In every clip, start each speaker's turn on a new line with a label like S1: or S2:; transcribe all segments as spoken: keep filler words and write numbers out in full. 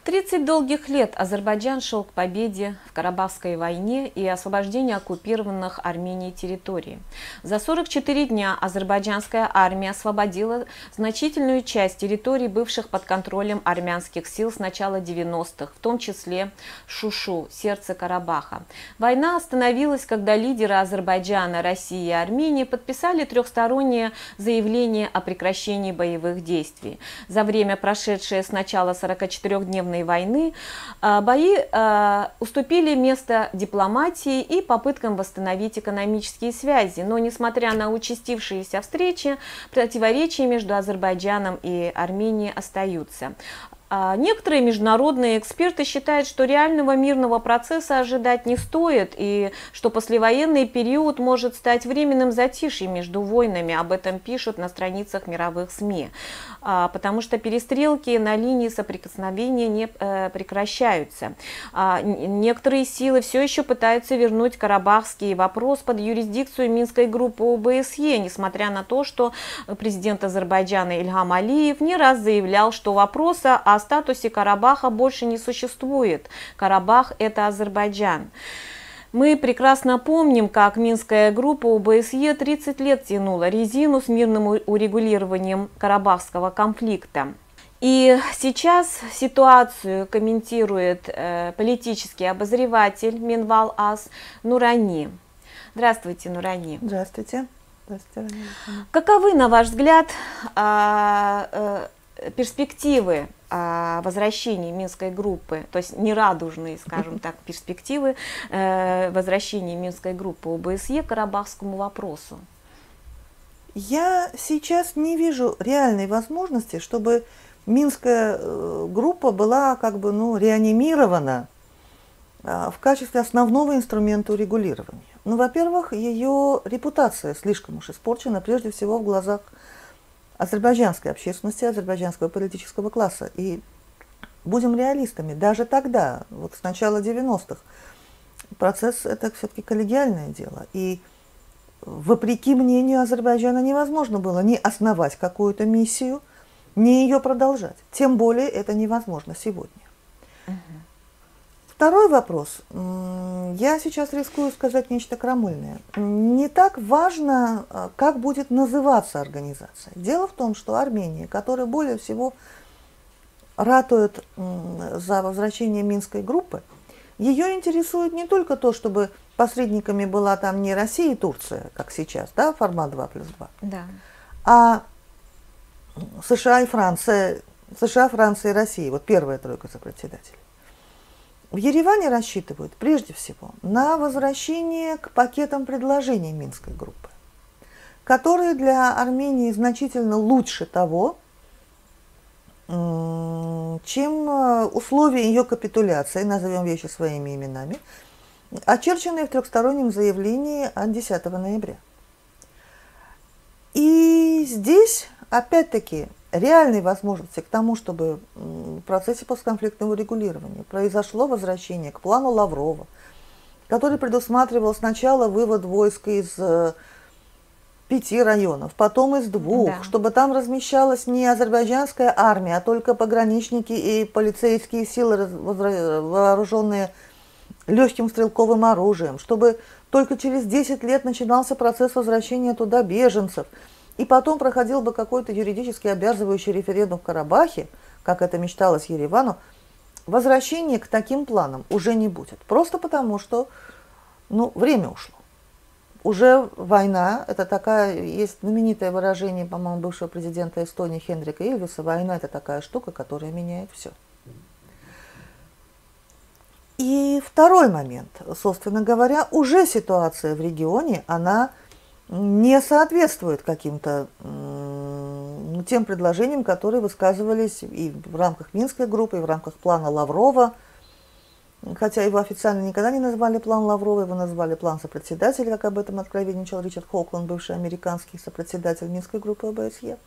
S1: тридцать долгих лет Азербайджан шел к победе в Карабахской войне и освобождению оккупированных Арменией территорий. За сорок четыре дня азербайджанская армия освободила значительную часть территорий, бывших под контролем армянских сил с начала девяностых, в том числе Шушу, сердце Карабаха. Война остановилась, когда лидеры Азербайджана, России и Армении подписали трехстороннее заявление о прекращении боевых действий. За время, прошедшее с начала сорокачетырёхдневной войны, бои уступили место дипломатии и попыткам восстановить экономические связи. Но, несмотря на участившиеся встречи, противоречия между Азербайджаном и Арменией остаются. Некоторые международные эксперты считают, что реального мирного процесса ожидать не стоит, и что послевоенный период может стать временным затишьем между войнами. Об этом пишут на страницах мировых СМИ, потому что перестрелки на линии соприкосновения не прекращаются. Некоторые силы все еще пытаются вернуть карабахский вопрос под юрисдикцию Минской группы ОБСЕ, несмотря на то, что президент Азербайджана Ильхам Алиев не раз заявлял, что вопроса о О статусе Карабаха больше не существует. Карабах – это Азербайджан. Мы прекрасно помним, как Минская группа ОБСЕ тридцать лет тянула резину с мирным урегулированием карабахского конфликта. И сейчас ситуацию комментирует э, политический обозреватель Минвал АС Нурани. Здравствуйте, Нурани.
S2: Здравствуйте. Здравствуйте.
S1: Каковы, на ваш взгляд, э, э, перспективы возвращения Минской группы, то есть нерадужные, скажем так, перспективы э, возвращения Минской группы ОБСЕ к карабахскому вопросу?
S2: Я сейчас не вижу реальной возможности, чтобы Минская группа была как бы ну, реанимирована а, в качестве основного инструмента урегулирования. Ну, во-первых, ее репутация слишком уж испорчена, прежде всего в глазах азербайджанской общественности, азербайджанского политического класса. И будем реалистами, даже тогда, вот с начала девяностых, процесс это все-таки коллегиальное дело. И вопреки мнению Азербайджана невозможно было ни основать какую-то миссию, ни ее продолжать. Тем более это невозможно сегодня. Угу. Второй вопрос. Я сейчас рискую сказать нечто крамольное. Не так важно, как будет называться организация. Дело в том, что Армения, которая более всего ратует за возвращение Минской группы, ее интересует не только то, чтобы посредниками была там не Россия и Турция, как сейчас, да, формат два плюс два,
S1: да.
S2: а США и Франция, США, Франция и Россия, вот первая тройка сопредседателей. В Ереване рассчитывают прежде всего на возвращение к пакетам предложений Минской группы, которые для Армении значительно лучше того, чем условия ее капитуляции, назовем вещи своими именами, очерченные в трехстороннем заявлении от десятого ноября. И здесь, опять-таки, реальной возможности к тому, чтобы в процессе постконфликтного регулирования произошло возвращение к плану Лаврова, который предусматривал сначала вывод войск из э, пяти районов, потом из двух, да. Чтобы там размещалась не азербайджанская армия, а только пограничники и полицейские силы, вооруженные легким стрелковым оружием, чтобы только через десять лет начинался процесс возвращения туда беженцев, и потом проходил бы какой-то юридически обязывающий референдум в Карабахе, как это мечталось Еревану, возвращения к таким планам уже не будет. Просто потому, что ну, время ушло. Уже война, это такая, есть знаменитое выражение, по-моему, бывшего президента Эстонии Хенрика Ильвеса, война это такая штука, которая меняет все. И второй момент, собственно говоря, уже ситуация в регионе, она не соответствует каким-то ну, тем предложениям, которые высказывались и в рамках Минской группы, и в рамках плана Лаврова. Хотя его официально никогда не назвали план Лаврова, его назвали план сопредседателя, как об этом откровенничал Ричард Хоукланд, бывший американский сопредседатель Минской группы ОБСЕ.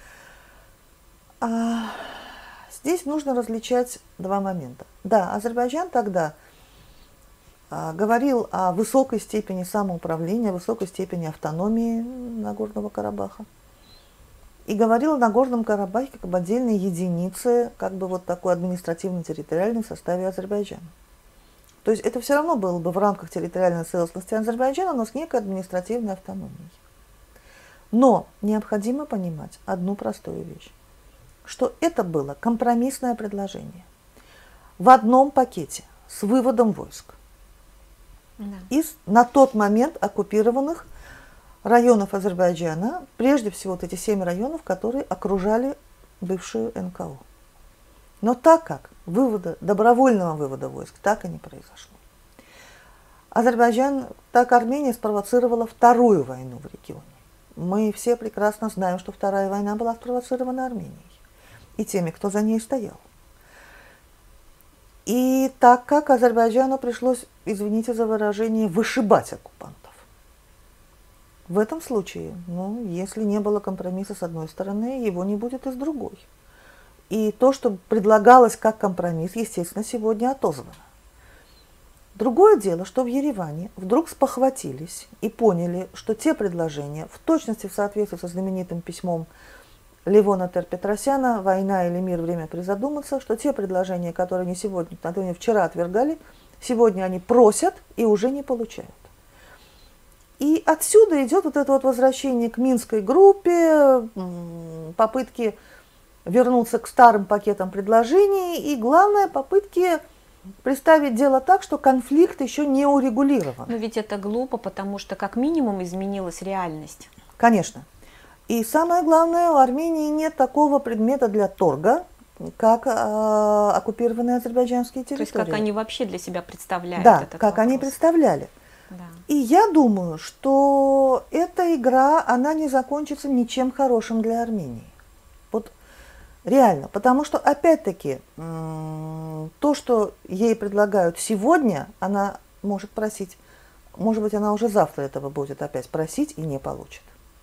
S2: А здесь нужно различать два момента. Да, Азербайджан тогда говорил о высокой степени самоуправления, высокой степени автономии Нагорного Карабаха. и говорил о Нагорном Карабахе как об отдельной единице, как бы вот такой административно-территориальной в составе Азербайджана. То есть это все равно было бы в рамках территориальной целостности Азербайджана, но с некой административной автономией. Но необходимо понимать одну простую вещь, что это было компромиссное предложение в одном пакете с выводом войск да. из на тот момент оккупированных районов Азербайджана, прежде всего вот эти семь районов, которые окружали бывшую эн ка о. Но так как вывода, добровольного вывода войск так и не произошло, Азербайджан, так Армения спровоцировала вторую войну в регионе. Мы все прекрасно знаем, что вторая война была спровоцирована Арменией и теми, кто за ней стоял. И так как Азербайджану пришлось, извините за выражение, вышибать оккупантов. В этом случае, ну, если не было компромисса с одной стороны, его не будет и с другой. И то, что предлагалось как компромисс, естественно, сегодня отозвано. Другое дело, что в Ереване вдруг спохватились и поняли, что те предложения, в точности в соответствии со знаменитым письмом Левона Тер-Петросяна «Война или мир. Время призадуматься», что те предложения, которые они сегодня, они вчера отвергали, сегодня они просят и уже не получают. И отсюда идет вот это вот возвращение к Минской группе, попытки вернуться к старым пакетам предложений и, главное, попытки представить дело так, что конфликт еще не урегулирован.
S1: Но ведь это глупо, потому что как минимум изменилась реальность.
S2: Конечно. И самое главное, у Армении нет такого предмета для торга, как э, оккупированные азербайджанские территории.
S1: То есть как они вообще для себя представляют
S2: да,
S1: этот
S2: как
S1: вопрос.
S2: они представляли.
S1: Да.
S2: И я думаю, что эта игра, она не закончится ничем хорошим для Армении. Вот реально. Потому что, опять-таки, то, что ей предлагают сегодня, она может просить, может быть, она уже завтра этого будет опять просить и не получит.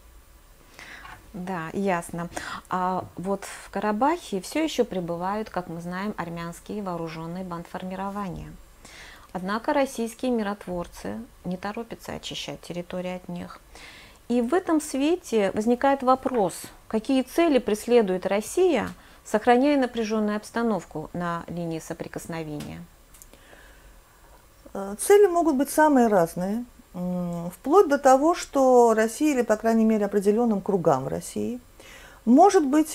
S1: Да, ясно. А вот в Карабахе все еще пребывают, как мы знаем, армянские вооруженные бандформирования. Однако российские миротворцы не торопятся очищать территорию от них. И в этом свете возникает вопрос, какие цели преследует Россия, сохраняя напряженную обстановку на линии соприкосновения?
S2: Цели могут быть самые разные, вплоть до того, что Россия, или, по крайней мере, определенным кругам в России, может быть,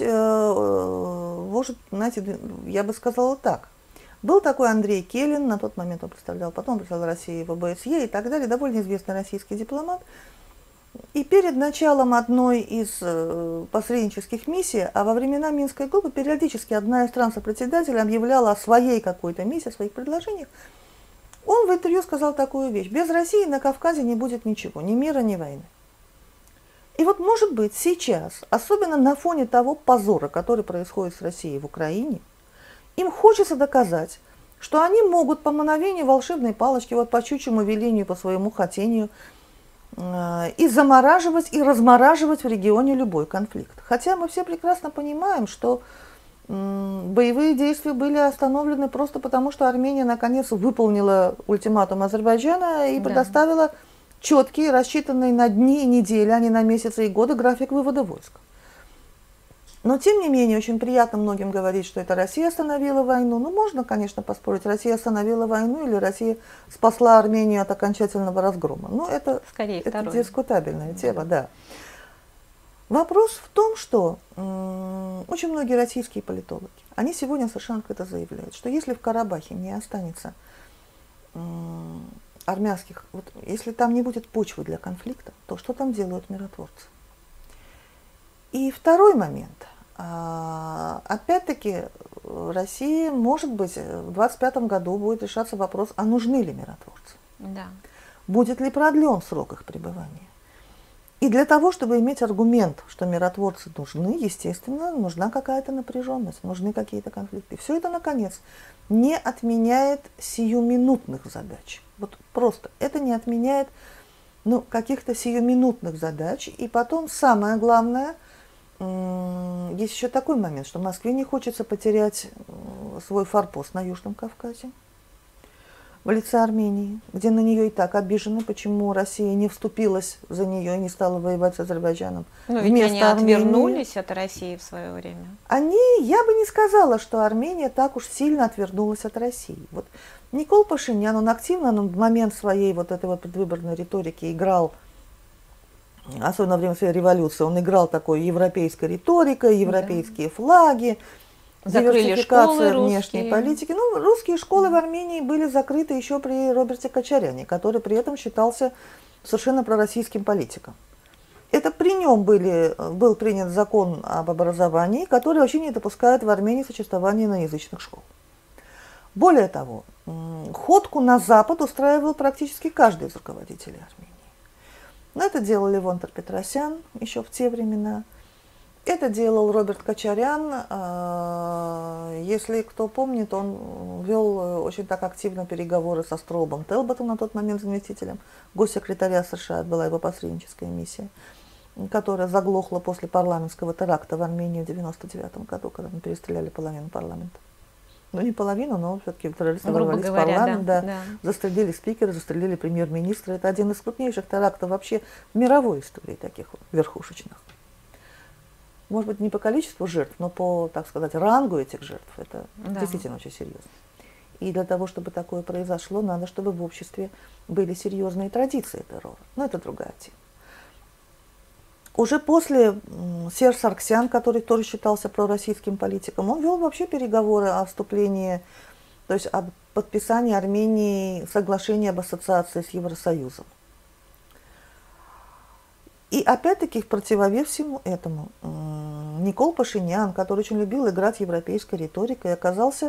S2: может, знаете, я бы сказала так. Был такой Андрей Келин, на тот момент он представлял, потом представлял Россию в о бэ эс е и так далее, довольно известный российский дипломат. И перед началом одной из посреднических миссий, а во времена Минской группы, периодически одна из стран-сопредседателей объявляла о своей какой-то миссии, о своих предложениях, он в интервью сказал такую вещь: без России на Кавказе не будет ничего, ни мира, ни войны. И вот, может быть, сейчас, особенно на фоне того позора, который происходит с Россией в Украине, им хочется доказать, что они могут по мановению волшебной палочки, вот по щучьему велению, по своему хотению, э, и замораживать, и размораживать в регионе любой конфликт. Хотя мы все прекрасно понимаем, что э, боевые действия были остановлены просто потому, что Армения наконец выполнила ультиматум Азербайджана и да. предоставила четкий, рассчитанный на дни и недели, а не на месяцы и годы график вывода войск. Но, тем не менее, очень приятно многим говорить, что это Россия остановила войну. Ну, можно, конечно, поспорить, Россия остановила войну или Россия спасла Армению от окончательного разгрома. Но это, это дискутабельная тема, да. Вопрос в том, что м- очень многие российские политологи, они сегодня совершенно открыто заявляют, что если в Карабахе не останется м- армянских, вот, если там не будет почвы для конфликта, то что там делают миротворцы? И второй момент. Опять-таки, в России, может быть, в двадцать пятом году будет решаться вопрос, а нужны ли миротворцы?
S1: Да.
S2: Будет ли продлен срок их пребывания? И для того, чтобы иметь аргумент, что миротворцы нужны, естественно, нужна какая-то напряженность, нужны какие-то конфликты. Все это, наконец, не отменяет сиюминутных задач. Вот просто это не отменяет ну, каких-то сиюминутных задач. И потом, самое главное, есть еще такой момент, что Москве не хочется потерять свой форпост на Южном Кавказе. в лице Армении, где на нее и так обижены, почему Россия не вступилась за нее и не стала воевать с Азербайджаном.
S1: Но ведь они отвернулись от России в свое время.
S2: Они, я бы не сказала, что Армения так уж сильно отвернулась от России. Вот Никол Пашинян, он активно он в момент своей вот этой вот предвыборной риторики играл, особенно во время своей революции, он играл такой европейской риторикой, европейские да. флаги,
S1: закрыли школы
S2: внешней
S1: русские.
S2: политики. Ну, русские школы в Армении были закрыты еще при Роберте Кочаряне, который при этом считался совершенно пророссийским политиком. Это при нем были, был принят закон об образовании, который вообще не допускает в Армении существования иноязычных школ. Более того, ходку на Запад устраивал практически каждый из руководителей Армении. Но это делал Левон Тер-Петросян еще в те времена. Это делал Роберт Кочарян. Если кто помнит, он вел очень так активно переговоры со Строубом Телботом, на тот момент заместителем госсекретаря США, была его посредническая миссия, которая заглохла после парламентского теракта в Армении в девяносто девятом году, когда мы перестреляли половину парламента. Ну, не половину, но все-таки террористы ворвались в парламент, да, да, да. застрелили спикера, застрелили премьер-министра. Это один из крупнейших терактов вообще в мировой истории таких вот верхушечных. Может быть, не по количеству жертв, но по, так сказать, рангу этих жертв. Это да. действительно очень серьезно. И для того, чтобы такое произошло, надо, чтобы в обществе были серьезные традиции террора. Но это другая тема. Уже после Серж Саргсян, который тоже считался пророссийским политиком, он вел вообще переговоры о вступлении, то есть об подписании Армении соглашения об ассоциации с Евросоюзом. И опять-таки в противовес всему этому Никол Пашинян, который очень любил играть европейской риторикой, оказался,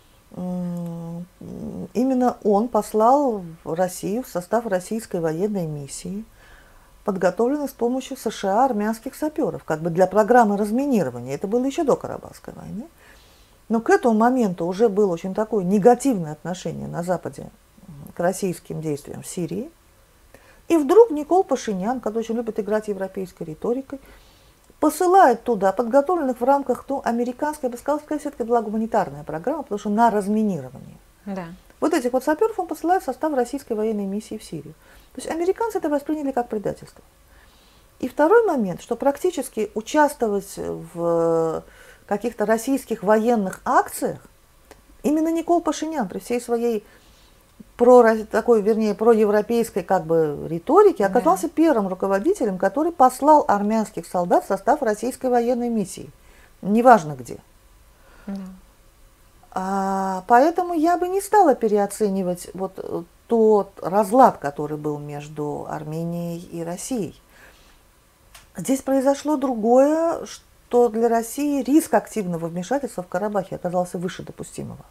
S2: именно он послал в Россию в состав российской военной миссии, подготовленной с помощью США армянских саперов, как бы для программы разминирования. Это было еще до Карабахской войны. Но к этому моменту уже было очень такое негативное отношение на Западе к российским действиям в Сирии. И вдруг Никол Пашинян, который очень любит играть европейской риторикой, посылает туда подготовленных в рамках, ну, американской, я бы сказала, все-таки была гуманитарная программа, потому что на разминирование.
S1: Да.
S2: Вот этих вот саперов он посылает в состав российской военной миссии в Сирию. То есть американцы это восприняли как предательство. И второй момент, что практически участвовать в каких-то российских военных акциях именно Никол Пашинян при всей своей про такой, вернее, проевропейской как бы риторики оказался да. первым руководителем, который послал армянских солдат в состав российской военной миссии, неважно где. Да. А, поэтому я бы не стала переоценивать вот тот разлад, который был между Арменией и Россией. Здесь произошло другое, что для России риск активного вмешательства в Карабахе оказался выше допустимого.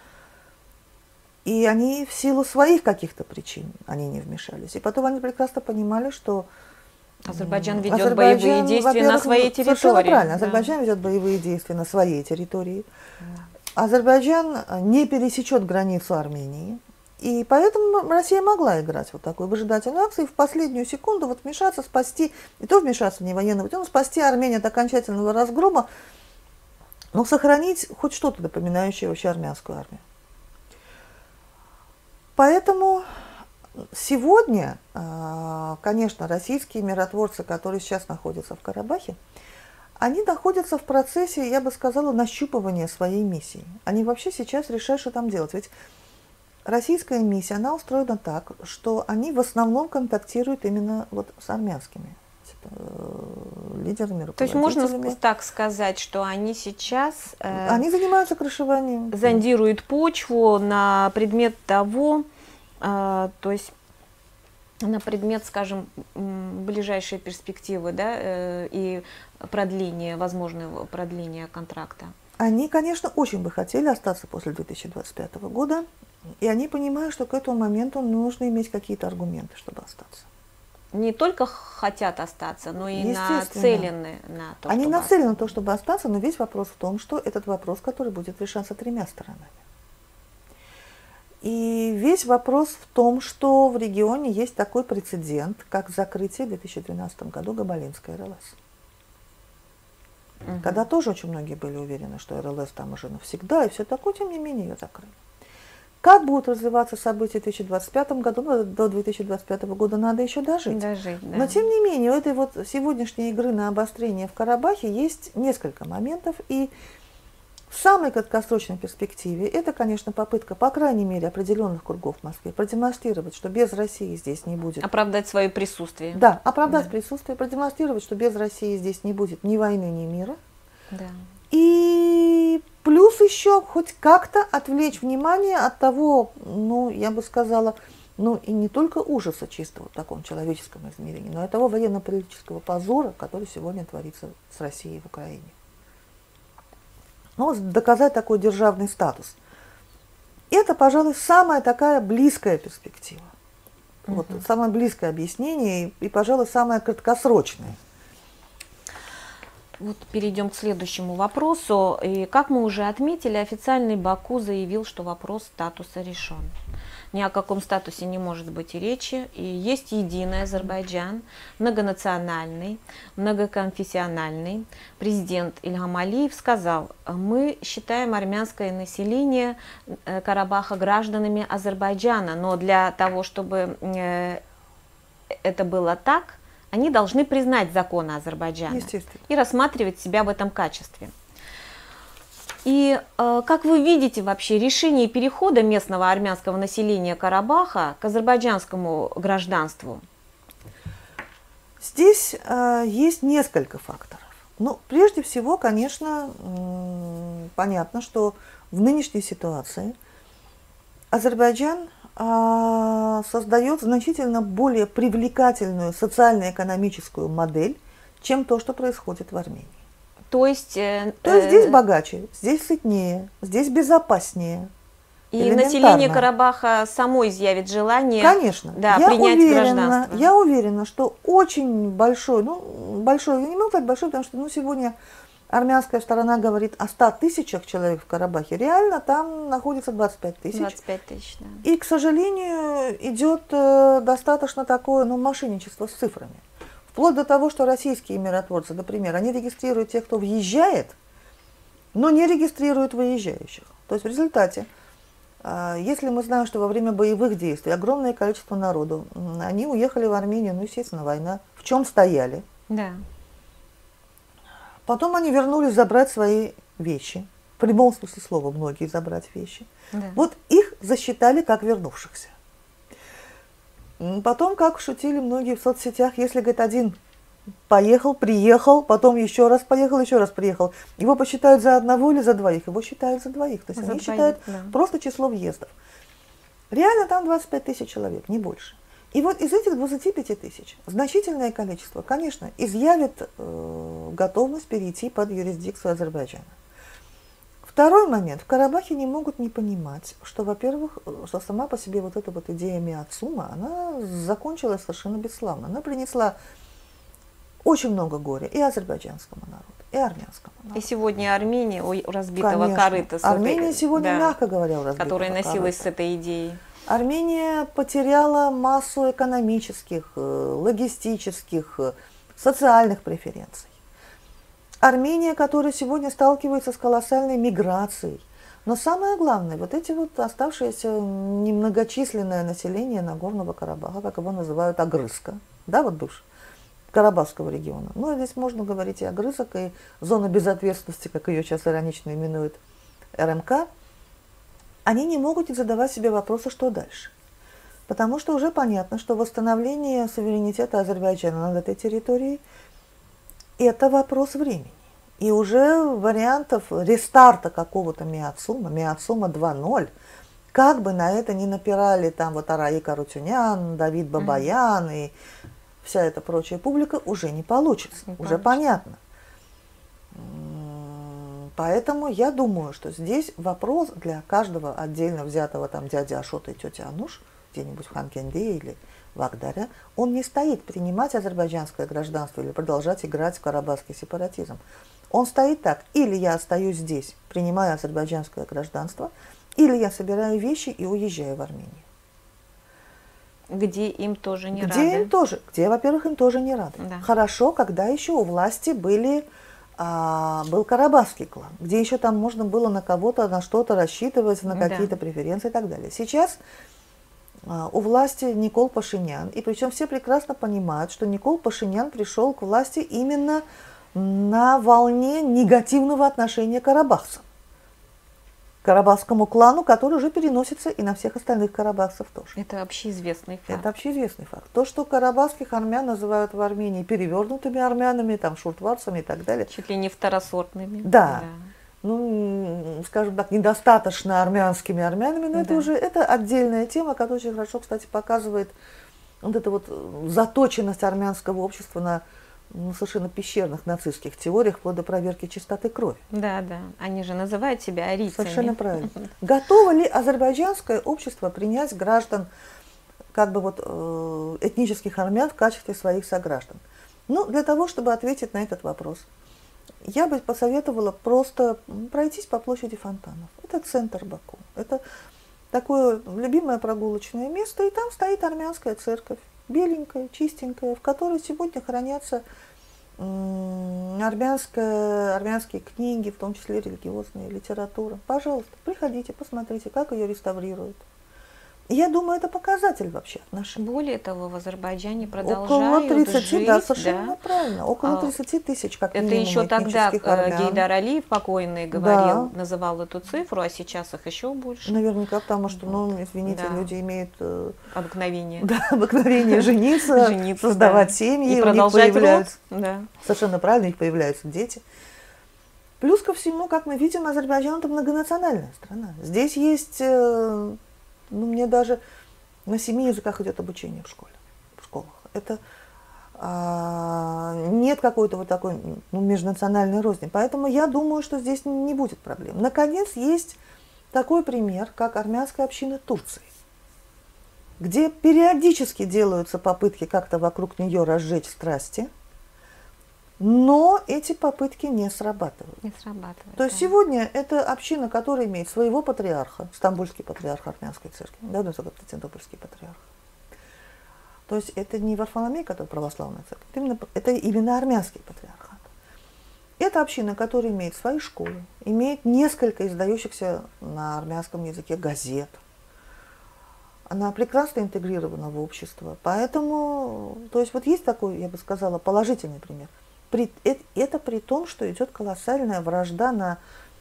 S2: И они в силу своих каких-то причин они не вмешались. И потом они прекрасно понимали, что
S1: Азербайджан ведет Азербайджан, боевые действия на своей территории.
S2: Совершенно правильно. Азербайджан да. ведет боевые действия на своей территории. Да. Азербайджан не пересечет границу Армении. И поэтому Россия могла играть вот такую выжидательную акцию и в последнюю секунду вот вмешаться, спасти, и то вмешаться не военным путем, спасти Армению от окончательного разгрома, но сохранить хоть что-то напоминающее вообще армянскую армию. Поэтому сегодня, конечно, российские миротворцы, которые сейчас находятся в Карабахе, они находятся в процессе, я бы сказала, нащупывания своей миссии. Они вообще сейчас решают, что там делать. Ведь российская миссия, она устроена так, что они в основном контактируют именно вот с армянскими лидерами, руководителями.
S1: То есть можно так сказать, что они сейчас
S2: э, они занимаются крышеванием,
S1: зондируют почву на предмет того, э, то есть на предмет, скажем, ближайшей перспективы, да, э, и продления, возможного продления контракта.
S2: Они, конечно, очень бы хотели остаться после две тысячи двадцать пятого года, и они понимают, что к этому моменту нужно иметь какие-то аргументы, чтобы остаться.
S1: Не только хотят остаться, но и нацелены на то,
S2: Они
S1: чтобы
S2: нацелены на то, чтобы остаться, но весь вопрос в том, что этот вопрос, который будет решаться тремя сторонами. И весь вопрос в том, что в регионе есть такой прецедент, как закрытие в две тысячи двенадцатом году Габалинской эр эл эс. Угу. Когда тоже очень многие были уверены, что эр эл эс там уже навсегда, и все такое, тем не менее ее закрыли. Как будут развиваться события в две тысячи двадцать пятом году, ну, до две тысячи двадцать пятого года надо еще дожить.
S1: Дожить, да.
S2: Но тем не менее, у этой вот сегодняшней игры на обострение в Карабахе есть несколько моментов. И в самой краткосрочной перспективе это, конечно, попытка, по крайней мере, определенных кругов в Москве продемонстрировать, что без России здесь не будет.
S1: Оправдать свое присутствие.
S2: Да, оправдать
S1: да.
S2: присутствие, продемонстрировать, что без России здесь не будет ни войны, ни мира.
S1: Да.
S2: И плюс еще хоть как-то отвлечь внимание от того, ну, я бы сказала, ну, и не только ужаса чистого в таком человеческом измерении, но и того военно-политического позора, который сегодня творится с Россией в Украине. Ну, доказать такой державный статус. Это, пожалуй, самая такая близкая перспектива. Uh-huh. Вот, самое близкое объяснение и, и, пожалуй, самое краткосрочное.
S1: Вот перейдем к следующему вопросу. И как мы уже отметили, официальный Баку заявил, что вопрос статуса решен. Ни о каком статусе не может быть и речи. И есть единый Азербайджан, многонациональный, многоконфессиональный. Президент Ильхам Алиев сказал: мы считаем армянское население Карабаха гражданами Азербайджана, но для того, чтобы это было так, они должны признать законы Азербайджана и рассматривать себя в этом качестве. И э, как вы видите вообще решение перехода местного армянского населения Карабаха к азербайджанскому гражданству?
S2: Здесь э, есть несколько факторов. Ну, прежде всего, конечно, э, понятно, что в нынешней ситуации Азербайджан э, создает значительно более привлекательную социально-экономическую модель, чем то, что происходит в Армении.
S1: То есть, э,
S2: То есть здесь богаче, здесь сытнее, здесь безопаснее.
S1: И население Карабаха само изъявит желание,
S2: конечно,
S1: да,
S2: я
S1: принять
S2: уверена,
S1: гражданство.
S2: Я уверена, что очень большой, ну, большой, я не могу сказать большой, потому что ну, сегодня армянская сторона говорит о ста тысячах человек в Карабахе. Реально там находится двадцать пять тысяч.
S1: двадцать пять тысяч, да.
S2: И, к сожалению, идет э, достаточно такое, ну, мошенничество с цифрами. Вплоть до того, что российские миротворцы, например, они регистрируют тех, кто въезжает, но не регистрируют выезжающих. То есть в результате, если мы знаем, что во время боевых действий огромное количество народу, они уехали в Армению, ну, естественно, война, в чем стояли.
S1: Да.
S2: Потом они вернулись забрать свои вещи. В прямом смысле слова многие забрать вещи.
S1: Да.
S2: Вот их засчитали как вернувшихся. Потом, как шутили многие в соцсетях, если, говорит, один поехал, приехал, потом еще раз поехал, еще раз приехал, его посчитают за одного или за двоих? Его считают за двоих. То есть
S1: за
S2: они
S1: двоих,
S2: считают
S1: да.
S2: просто число въездов. Реально там двадцать пять тысяч человек, не больше. И вот из этих двадцати пяти тысяч значительное количество, конечно, изъявит э, готовность перейти под юрисдикцию Азербайджана. Второй момент. В Карабахе не могут не понимать, что, во-первых, что сама по себе вот эта вот идея Миацума, она закончилась совершенно бесславно. Она принесла очень много горя и азербайджанскому народу, и армянскому народу.
S1: И сегодня Армения у разбитого
S2: Конечно.
S1: корыта.
S2: Армения
S1: этой,
S2: сегодня,
S1: да,
S2: мягко говоря, у разбитого
S1: которая носилась
S2: корыта.
S1: с этой идеей.
S2: Армения потеряла массу экономических, логистических, социальных преференций. Армения, которая сегодня сталкивается с колоссальной миграцией. Но самое главное, вот эти вот оставшееся немногочисленное население Нагорного Карабаха, как его называют, огрызка, да, вот бывший, Карабахского региона. Ну, здесь можно говорить и огрызок, и зона безответственности, как ее сейчас иронично именуют эр эм ка, они не могут задавать себе вопросы, что дальше. Потому что уже понятно, что восстановление суверенитета Азербайджана над этой территорией – это вопрос времени. И уже вариантов рестарта какого-то Миацума, Миацума два ноль, как бы на это ни напирали там вот Араик Арутюнян, Давид Бабаян mm-hmm. и вся эта прочая публика, уже не получится, не уже получится. Понятно. Поэтому я думаю, что здесь вопрос для каждого отдельно взятого там дяди Ашота и тети Ануш, где-нибудь в Ханкенде или в Агдаре, он не стоит принимать азербайджанское гражданство или продолжать играть в карабахский сепаратизм. Он стоит так: или я остаюсь здесь, принимаю азербайджанское гражданство, или я собираю вещи и уезжаю в Армению.
S1: Где им тоже не
S2: где
S1: рады.
S2: Им тоже, где, во-первых, им тоже не рады.
S1: Да.
S2: Хорошо, когда еще у власти были а, был Карабахский клан, где еще там можно было на кого-то, на что-то рассчитывать, на какие-то да. преференции и так далее. Сейчас а, у власти Никол Пашинян, и причем все прекрасно понимают, что Никол Пашинян пришел к власти именно на волне негативного отношения к карабахцам. Карабахскому клану, который уже переносится и на всех остальных карабахцев тоже.
S1: Это общеизвестный факт.
S2: Это общеизвестный факт. То, что карабахских армян называют в Армении перевернутыми армянами, там, шуртварцами и так далее.
S1: Чуть ли не второсортными.
S2: Да. да. Ну, скажем так, недостаточно армянскими армянами, но да. это уже это отдельная тема, которая очень хорошо, кстати, показывает вот эту вот заточенность армянского общества на ну, совершенно пещерных нацистских теориях, вплоть до проверки чистоты крови.
S1: Да, да. Они же называют себя арийцами.
S2: Совершенно правильно. Готово ли азербайджанское общество принять граждан, как бы вот этнических армян в качестве своих сограждан? Ну, для того, чтобы ответить на этот вопрос, я бы посоветовала просто пройтись по площади Фонтанов. Это центр Баку. Это такое любимое прогулочное место, и там стоит армянская церковь. Беленькая, чистенькая, в которой сегодня хранятся армянская, армянские книги, в том числе религиозная литература. Пожалуйста, приходите, посмотрите, как ее реставрируют. Я думаю, это показатель вообще отношений.
S1: Более того, в Азербайджане продолжают
S2: около тридцати,
S1: жить,
S2: да, совершенно
S1: да.
S2: правильно, около тридцати тысяч, как
S1: минимум,
S2: минимум,
S1: это еще тогда
S2: армян.
S1: Гейдар Алиев покойный говорил, да. называл эту цифру, а сейчас их еще больше.
S2: Наверняка, потому что, вот. ну, извините,
S1: да.
S2: люди имеют
S1: обыкновение,
S2: да, обыкновение жениться, жениться создавать да. семьи,
S1: и
S2: у
S1: продолжать
S2: них появляются,
S1: да.
S2: совершенно правильно, у них появляются дети. Плюс ко всему, как мы видим, Азербайджан это многонациональная страна. Здесь есть, ну, мне даже на семи языках идет обучение в школе, в школах. Это а, нет какой-то вот такой ну, межнациональной розни. Поэтому я думаю, что здесь не будет проблем. Наконец, есть такой пример, как армянская община Турции, где периодически делаются попытки как-то вокруг нее разжечь страсти, но эти попытки не срабатывают.
S1: Не срабатывают.
S2: То есть да. сегодня это община, которая имеет своего патриарха, стамбульский патриарх армянской церкви, да, ну, Константинопольский патриарх. То есть это не Варфоломей, который православная церковь, это именно, это именно армянский патриархат. Это община, которая имеет свои школы, имеет несколько издающихся на армянском языке газет. Она прекрасно интегрирована в общество. Поэтому, то есть вот есть такой, я бы сказала, положительный пример. При, это, это при том, что идет колоссальная вражда на,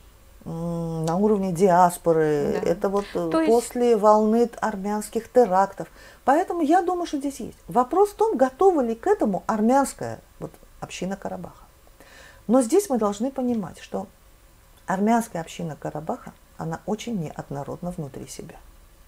S2: на уровне диаспоры. Да. Это вот то после есть... волны армянских терактов. Поэтому я думаю, что здесь есть. Вопрос в том, готова ли к этому армянская вот, община Карабаха. Но здесь мы должны понимать, что армянская община Карабаха, она очень неоднородна внутри себя.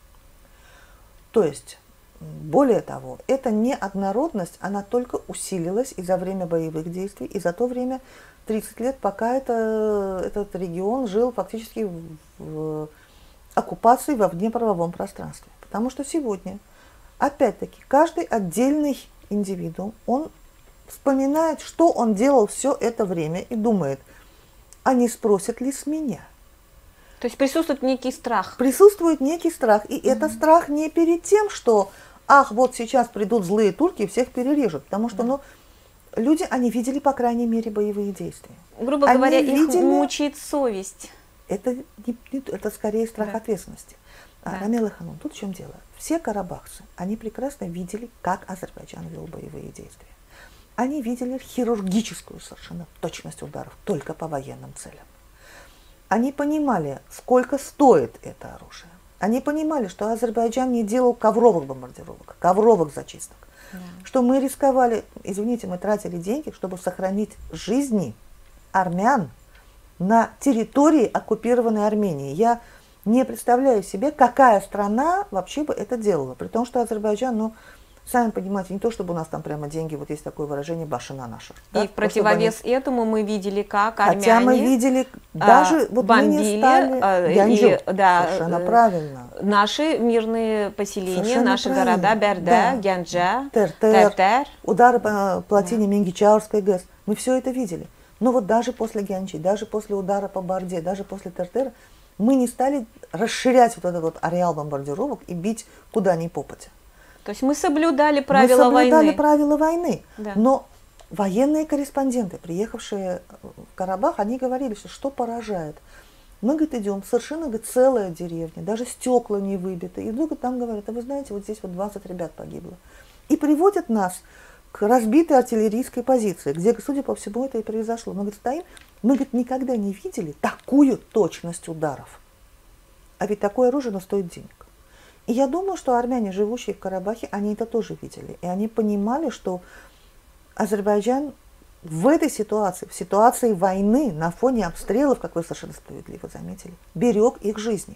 S2: То есть... Более того, эта неоднородность, она только усилилась и за время боевых действий, и за то время тридцать лет, пока это, этот регион жил фактически в, в оккупации во внеправовом пространстве. Потому что сегодня, опять-таки, каждый отдельный индивидуум, он вспоминает, что он делал все это время и думает, а не спросят ли с меня?
S1: То есть присутствует некий страх.
S2: Присутствует некий страх. И mm-hmm. это страх не перед тем, что, ах, вот сейчас придут злые турки и всех перережут. Потому что, mm-hmm. ну, люди, они видели, по крайней мере, боевые действия.
S1: Грубо они говоря, видели... их мучает совесть.
S2: Это, не, это скорее страх да. ответственности. А,
S1: да.
S2: Рамила Ханум, тут в чем дело? Все карабахцы, они прекрасно видели, как Азербайджан вел боевые действия. Они видели хирургическую совершенно точность ударов только по военным целям. Они понимали, сколько стоит это оружие. Они понимали, что Азербайджан не делал ковровых бомбардировок, ковровых зачисток. Да. Что мы рисковали, извините, мы тратили деньги, чтобы сохранить жизни армян на территории оккупированной Армении. Я не представляю себе, какая страна вообще бы это делала. При том, что Азербайджан, ну, сами понимаете, не то, чтобы у нас там прямо деньги, вот есть такое выражение, башина наша.
S1: И да? в противовес они... этому мы видели, как армяне
S2: Хотя мы видели, даже
S1: а,
S2: вот
S1: бомбили,
S2: мы не стали...
S1: А,
S2: Янджу,
S1: и, да,
S2: совершенно правильно.
S1: Наши мирные поселения,
S2: совершенно
S1: наши
S2: правильно.
S1: города Берде, да. Гянджа,
S2: Тертер,
S1: Тертер.
S2: Удары по плотине да. Мингичаурской ГЭС. Мы все это видели. Но вот даже после Гянджи, даже после удара по Барде, даже после Тертера, мы не стали расширять вот этот вот ареал бомбардировок и бить куда ни попадя.
S1: То есть мы соблюдали правила
S2: мы соблюдали
S1: войны.
S2: правила войны.
S1: Да.
S2: Но Военные корреспонденты, приехавшие в Карабах, они говорили, что что поражает. Мы, говорит, идем, совершенно, говорит, целая деревня, даже стекла не выбиты. И вдруг там говорят, а вы знаете, вот здесь вот двадцать ребят погибло. И приводят нас к разбитой артиллерийской позиции, где, судя по всему, это и произошло. Мы, говорит, стоим, мы, говорит, никогда не видели такую точность ударов. А ведь такое оружие, оно стоит денег. И я думаю, что армяне, живущие в Карабахе, они это тоже видели. И они понимали, что Азербайджан в этой ситуации, в ситуации войны, на фоне обстрелов, как вы совершенно справедливо заметили, берег их жизни.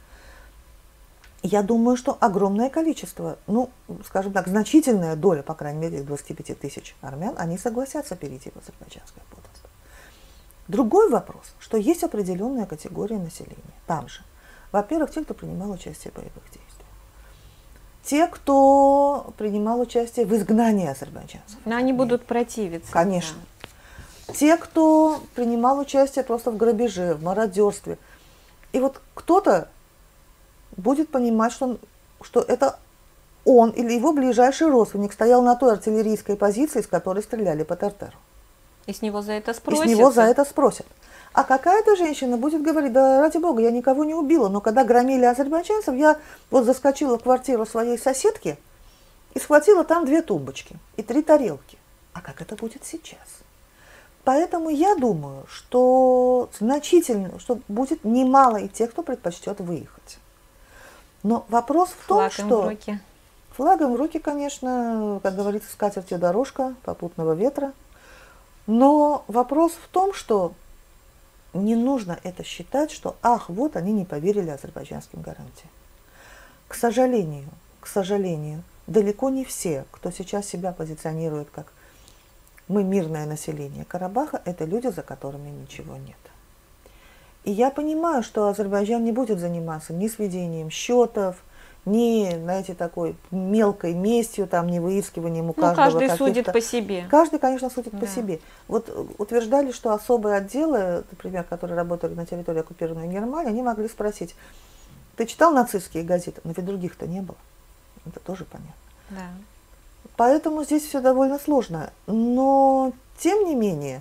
S2: Я думаю, что огромное количество, ну, скажем так, значительная доля, по крайней мере, из двадцати пяти тысяч армян, они согласятся перейти в азербайджанское подданство. Другой вопрос, что есть определенная категория населения там же. Во-первых, те, кто принимал участие в боевых действиях. Те, кто принимал участие в изгнании азербайджанцев.
S1: Но они будут противиться.
S2: Конечно. Да. Те, кто принимал участие просто в грабеже, в мародерстве. И вот кто-то будет понимать, что, он, что это он или его ближайший родственник стоял на той артиллерийской позиции, с которой стреляли по Тартару.
S1: И с него за это спросят.
S2: И с него за это спросят. А какая-то женщина будет говорить, да ради бога, я никого не убила, но когда громили азербайджанцев, я вот заскочила в квартиру своей соседки и схватила там две тумбочки и три тарелки. А как это будет сейчас? Поэтому я думаю, что значительно, что будет немало и тех, кто предпочтет выехать. Но вопрос в том,
S1: Флагом
S2: что...
S1: в руки.
S2: Флагом в руки, конечно, как говорится, скатертью дорожка, попутного ветра. Но вопрос в том, что не нужно это считать, что, ах, вот они не поверили азербайджанским гарантиям. К сожалению, к сожалению, далеко не все, кто сейчас себя позиционирует как мы мирное население Карабаха, это люди, за которыми ничего нет. И я понимаю, что Азербайджан не будет заниматься ни сведением счетов, ни, знаете, такой мелкой местью, там, не выискиванием у
S1: ну,
S2: каждого.
S1: Каждый судит по себе.
S2: Каждый, конечно, судит
S1: да.
S2: по себе. Вот утверждали, что особые отделы, например, которые работали на территории оккупированной Германии, они могли спросить, ты читал нацистские газеты? Но ведь других-то не было. Это тоже понятно.
S1: Да.
S2: Поэтому здесь все довольно сложно. Но, тем не менее,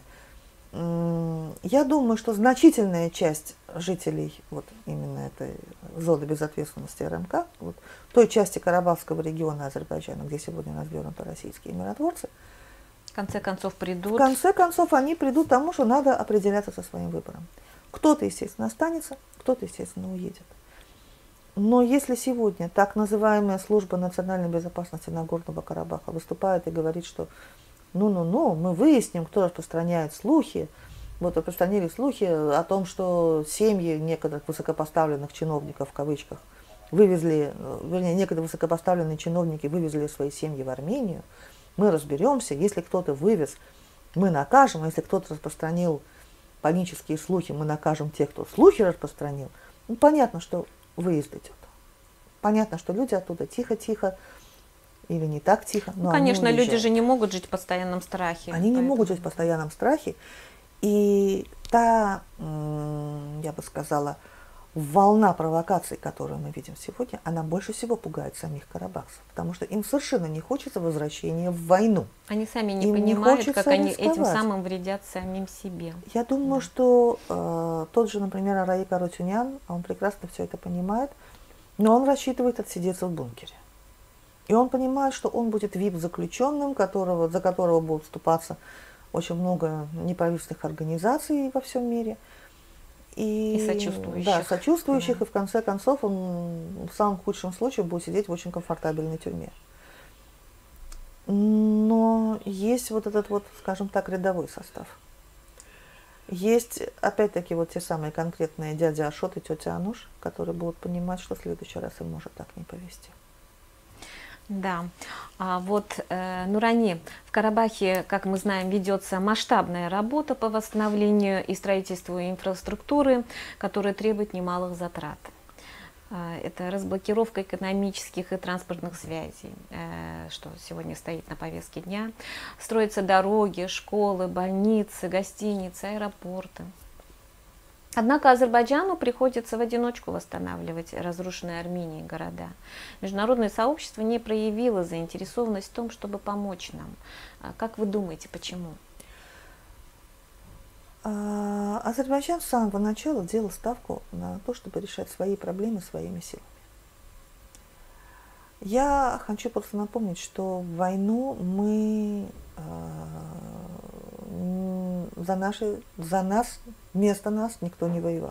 S2: я думаю, что значительная часть жителей вот именно этой зоны безответственности РМК, вот, той части Карабахского региона Азербайджана, где сегодня развернуты российские миротворцы,
S1: в конце концов придут.
S2: В конце концов они придут к тому, что надо определяться со своим выбором. Кто-то, естественно, останется, кто-то, естественно, уедет. Но если сегодня так называемая служба национальной безопасности Нагорного Карабаха выступает и говорит, что ну-ну-ну, мы выясним, кто распространяет слухи. Вот распространили слухи о том, что семьи некоторых высокопоставленных чиновников, в кавычках, вывезли, вернее, некоторые высокопоставленные чиновники вывезли свои семьи в Армению. Мы разберемся, если кто-то вывез, мы накажем, а если кто-то распространил панические слухи, мы накажем тех, кто слухи распространил. Ну, понятно, что выезд идет. Понятно, что люди оттуда тихо-тихо, или не так тихо.
S1: Ну, конечно, люди же не могут жить в постоянном страхе.
S2: Они поэтому... не могут жить в постоянном страхе. И та, я бы сказала, волна провокаций, которую мы видим сегодня, она больше всего пугает самих карабахцев. Потому что им совершенно не хочется возвращения в войну.
S1: Они сами не
S2: им
S1: понимают,
S2: не
S1: как они
S2: рисковать.
S1: этим самым вредят самим себе.
S2: Я думаю, да. что э, тот же, например, Араик Арутюнян, он прекрасно все это понимает, но он рассчитывает отсидеться в бункере. И он понимает, что он будет вип-заключенным, которого, за которого будут вступаться очень много неправительственных организаций во всем мире. И,
S1: и сочувствующих.
S2: Да, сочувствующих,
S1: да.
S2: И в конце концов он в самом худшем случае будет сидеть в очень комфортабельной тюрьме. Но есть вот этот вот, скажем так, рядовой состав. Есть, опять-таки, вот те самые конкретные дядя Ашот и тетя Ануш, которые будут понимать, что в следующий раз им может так не повезти.
S1: Да, а вот, э, Нурани, в Карабахе, как мы знаем, ведется масштабная работа по восстановлению и строительству инфраструктуры, которая требует немалых затрат. Э, это разблокировка экономических и транспортных связей, э, что сегодня стоит на повестке дня. Строятся дороги, школы, больницы, гостиницы, аэропорты. Однако Азербайджану приходится в одиночку восстанавливать разрушенные Арменией города. Международное сообщество не проявило заинтересованность в том, чтобы помочь нам. Как вы думаете, почему?
S2: Азербайджан с самого начала делал ставку на то, чтобы решать свои проблемы своими силами. Я хочу просто напомнить, что в войну мы э, за, наши, за нас, вместо нас никто не воевал.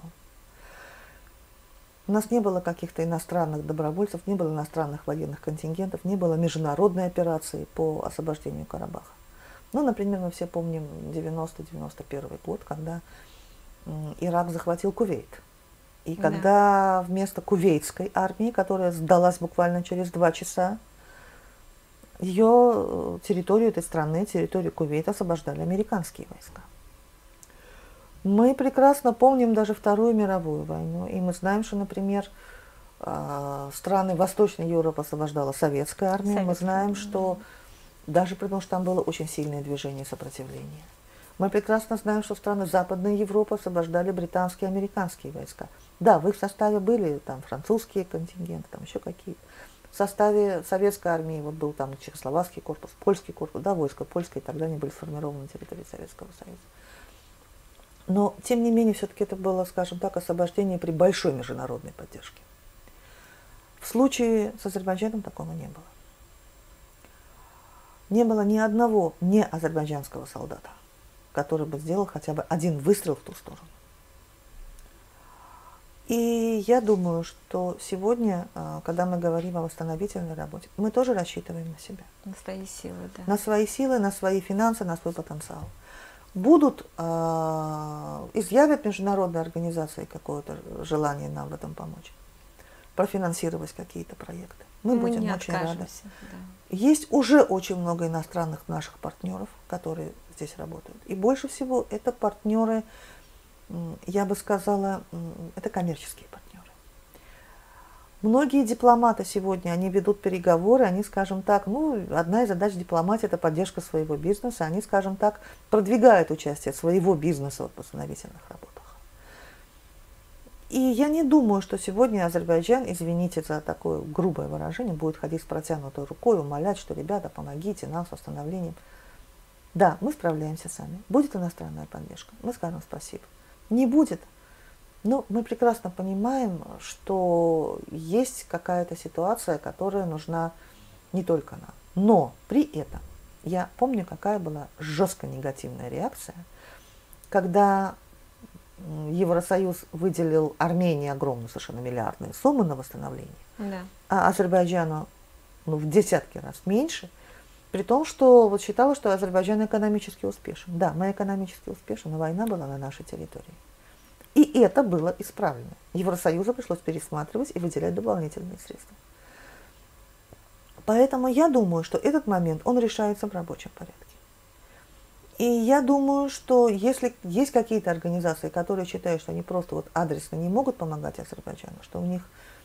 S2: У нас не было каких-то иностранных добровольцев, не было иностранных военных контингентов, не было международной операции по освобождению Карабаха. Ну, например, мы все помним девяносто девяносто первый год, когда Ирак захватил Кувейт. И когда да. вместо кувейтской армии, которая сдалась буквально через два часа, ее территорию этой страны, территорию Кувейта освобождали американские войска. Мы прекрасно помним даже Вторую мировую войну, и мы знаем, что, например, страны Восточной Европы освобождала советская армия. Советская. Мы знаем, что даже потому, что там было очень сильное движение сопротивления. Мы прекрасно знаем, что страны Западной Европы освобождали британские и американские войска. Да, в их составе были там французские контингенты, там еще какие-то. В составе советской армии вот был там чехословацкий корпус, польский корпус, да, войска польские, тогда они были сформированы на территории Советского Союза. Но, тем не менее, все-таки это было, скажем так, освобождение при большой международной поддержке. В случае с Азербайджаном такого не было. Не было ни одного не азербайджанского солдата, который бы сделал хотя бы один выстрел в ту сторону. И я думаю, что сегодня, когда мы говорим о восстановительной работе, мы тоже рассчитываем на себя.
S1: На свои силы, да.
S2: На свои силы, на свои финансы, на свой потенциал. Будут, э, изъявят международные организации какое-то желание нам в этом помочь, профинансировать какие-то проекты. Мы, мы будем не очень рады. Да. Есть уже очень много иностранных наших партнеров, которые здесь работают. И больше всего это партнеры, я бы сказала, это коммерческие партнеры. Многие дипломаты сегодня, они ведут переговоры, они, скажем так, ну, одна из задач дипломатии – это поддержка своего бизнеса, они, скажем так, продвигают участие своего бизнеса в восстановительных работах. И я не думаю, что сегодня Азербайджан, извините за такое грубое выражение, будет ходить с протянутой рукой, умолять, что, ребята, помогите нам с восстановлением. Да, мы справляемся сами. Будет иностранная поддержка, мы скажем спасибо. Не будет. Но мы прекрасно понимаем, что есть какая-то ситуация, которая нужна не только нам. Но при этом я помню, какая была жестко негативная реакция, когда Евросоюз выделил Армении огромные совершенно миллиардные суммы на восстановление, да. а Азербайджану ну, в десятки раз меньше, при том, что вот считалось, что Азербайджан экономически успешен. Да, мы экономически успешны, но война была на нашей территории. И это было исправлено. Евросоюзу пришлось пересматривать и выделять дополнительные средства. Поэтому я думаю, что этот момент, он решается в рабочем порядке. И я думаю, что если есть какие-то организации, которые считают, что они просто вот адресно не могут помогать Азербайджану, что у них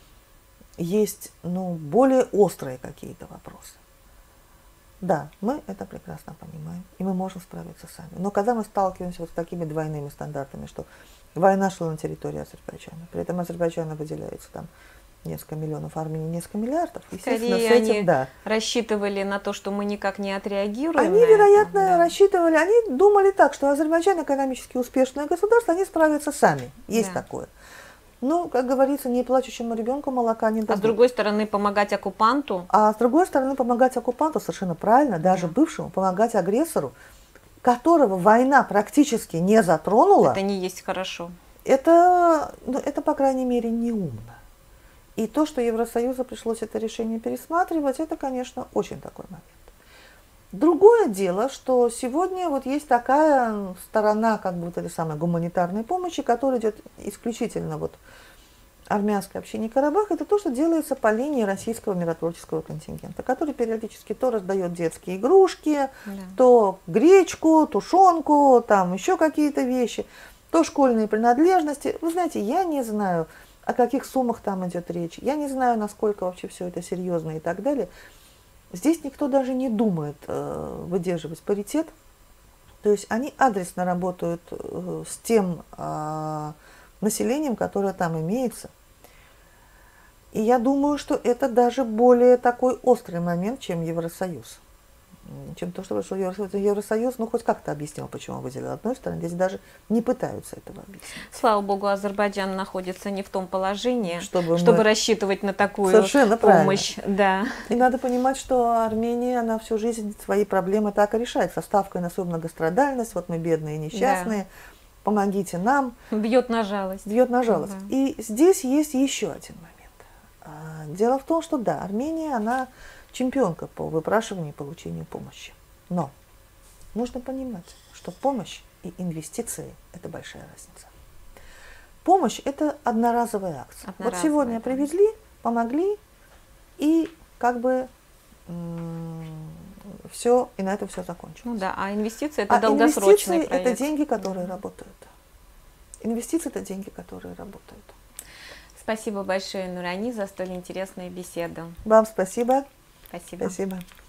S2: есть ну, более острые какие-то вопросы. Да, мы это прекрасно понимаем, и мы можем справиться сами. Но когда мы сталкиваемся вот с такими двойными стандартами, что война шла на территории Азербайджана, при этом Азербайджану выделяется там несколько миллионов, Армении несколько миллиардов.
S1: Скорее
S2: с этим,
S1: они
S2: да.
S1: рассчитывали на то, что мы никак не отреагируем.
S2: Они,
S1: на
S2: вероятно,
S1: это, да.
S2: рассчитывали, они думали так, что Азербайджан экономически успешное государство, они справятся сами. Есть да. такое. Ну, как говорится, не плачущему ребенку молока не дадут.
S1: А с другой стороны, помогать оккупанту?
S2: А с другой стороны, помогать оккупанту совершенно правильно, даже да. бывшему, помогать агрессору, которого война практически не затронула.
S1: Это не есть хорошо.
S2: Это, ну, это по крайней мере, не умно. И то, что Евросоюзу пришлось это решение пересматривать, это, конечно, очень такой момент. Другое дело, что сегодня вот есть такая сторона как бы вот этой самой гуманитарной помощи, которая идет исключительно вот армянской общине Карабах, это то, что делается по линии российского миротворческого контингента, который периодически то раздает детские игрушки, да. то гречку, тушенку, там еще какие-то вещи, то школьные принадлежности. Вы знаете, я не знаю, о каких суммах там идет речь, я не знаю, насколько вообще все это серьезно и так далее. Здесь никто даже не думает э, выдерживать паритет, то есть они адресно работают э, с тем э, населением, которое там имеется. И я думаю, что это даже более такой острый момент, чем Евросоюз. Чем то, что Евросоюз, Евросоюз, ну, хоть как-то объяснил, почему выделил одной стороны. Здесь даже не пытаются этого объяснить.
S1: Слава богу, Азербайджан находится не в том положении, чтобы,
S2: чтобы мы...
S1: рассчитывать на такую
S2: Совершенно
S1: помощь. Да.
S2: И надо понимать, что Армения, она всю жизнь свои проблемы так и решает, со ставкой на свою многострадальность. Вот мы бедные и несчастные, да. Помогите нам.
S1: Бьет на жалость.
S2: Бьет на жалость. Да. И здесь есть еще один момент. Дело в том, что да, Армения, она чемпионка по выпрашиванию и получению помощи. Но нужно понимать, что помощь и инвестиции – это большая разница. Помощь – это одноразовая акция. Одноразовая, вот сегодня да. привезли, помогли, и как бы все, и на этом все закончилось.
S1: Ну да, а инвестиции – это
S2: а
S1: долгосрочный
S2: инвестиции
S1: проект.
S2: Это деньги, которые да. работают. Инвестиции – это деньги, которые работают.
S1: Спасибо большое, Нурани, за столь интересную беседу.
S2: Вам спасибо.
S1: Спасибо.
S2: Спасибо.